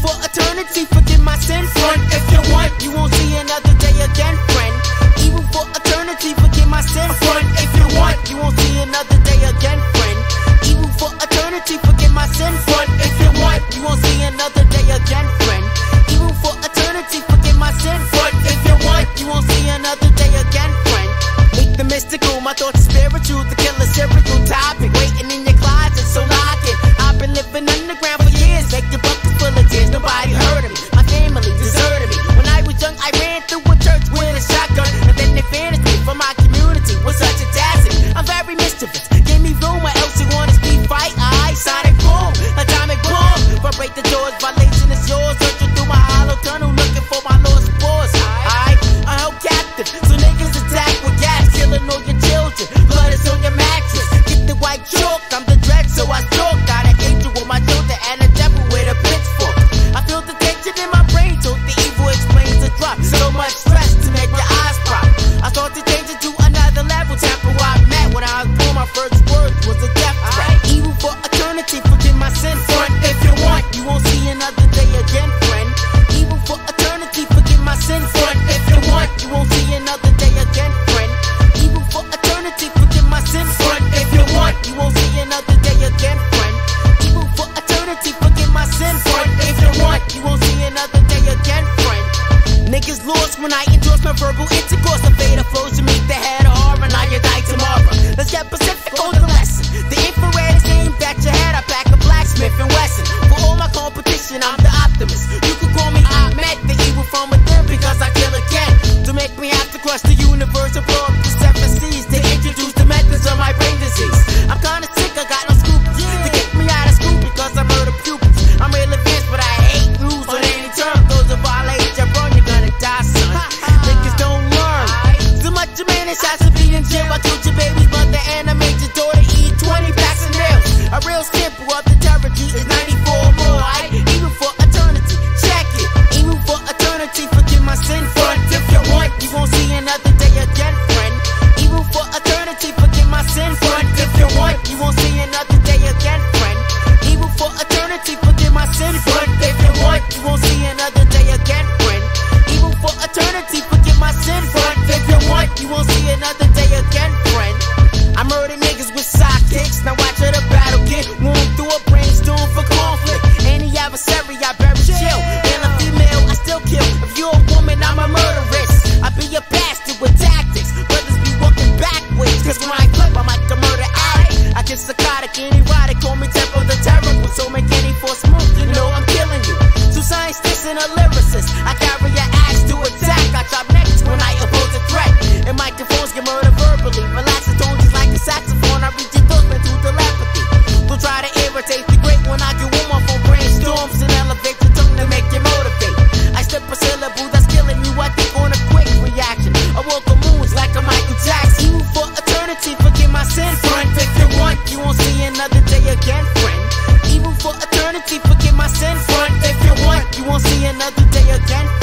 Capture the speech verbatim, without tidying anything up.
for eternity, forgive my sin. Front if you want, you won't see another day again, friend. Evil for eternity, forgive my sin. Front if you want, you won't see another day again, friend. Evil for eternity, forgive my sin. Front if you want, you won't see another day again, friend. Evil for eternity, forgive my sin. Front if you want, you won't see another day again, friend. Meet the mystical, my thoughts are spiritual. The killer serial topic, waiting in your closet, so lock it. I've been living underground for years, make your buckets full of tears. Nobody heard of me, my family deserted me. When I was young, I ran through a church with a shotgun, and then they vanished me from my community with such audacity. I'm very mischievous, give me room, or else you wanna speed fight. I sonic boom, atomic bomb. Vibrate the doors, violation is yours. Searching through my hollow tunnel, looking for my lost boys. I, I'm held captive, so niggas attack with gas, killing all your children. Blood is on your mattress. Get the white chalk, I'm the dread, so I stalk. Got an angel with my shoulder and a devil with a pitchfork. I feel the tension in my brain, so the evil explains the drop. So much stress to make your eyes pop. I thought to change it to another level. Temple I met when I was born, my first word was a death threat. Evil for eternity, forgive my sin. Front if you want, you won't see another day again, friend. Evil for eternity, forgive my sin. Front if you want, you won't see another day again, friend. Evil for eternity, forgive my sin. Front if you want, you won't see another day again, friend. Evil for eternity, forgive my sin. Front if you want, you won't see another day again, friend. Niggas lost when I endorse my verbal intercourse. The fader flows to meet the head of horror, and I die tomorrow. Let's get Pacific on the lesson. The infrared is aimed at your head. I pack a blacksmith and Wesson. For all my competition, I'm the optimist. You can call me Ahmed, the evil from within, because I kill again. To make me have to crush the universe and blow up the seven seas. To introduce the methods of my brain disease. I'm kinda sick, I got no scruples. To get me out of school because I murder pupils. I'm real advanced, but I hate rules on any term. Those who violate your run, you're gonna die, son. Niggas don't learn. So much a man is has to be in jail. I killed your baby's mother and I made your daughter eat twenty packs of nails. A real sample of the terror G is ninety-four more. I even for eternity, check it. Even for eternity, forgive my sin. Front if you want, you won't see another day again, friend. Even for eternity, forgive my sin. Front if you want, you won't see another day again, friend. Even for eternity, forgive my sin. Front if you want, you won't see another day again, friend. Even for eternity, forgive my sin. Front if you want, you won't see another day again, friend. I murder niggas with sidekicks, now watch how the battle get warm through a brainstorm for conflict. Any adversary, I bury chill. Male or female, I still kill. If you're a woman, I'm a murderess. I be a bastard with tactics. Brothers be walking backwards, cause when I clip, I'm like a murder addict. I get psychotic and erotic, call me Tempo the Terrible. So make any force move, you know I'm killing you. Two scientists and a lyricist, I carry your axe to attack. I chop necks when I oppose a threat. And microphones get murdered verbally. Relax the tone just like a saxophone. I reach your thoughts through telepathy. Don't try to irritate the great when I get warm off on brainstorms and elevate your tongue to make you motivate. I slip a syllable that's killing you. I think on a quick reaction. I walk the moons like a Michael Jackson. Evil for eternity, forgive my sin. Front if you want, you won't see another day again, friend. Evil for eternity, forgive my sin. Front if you want, you won't see another day again,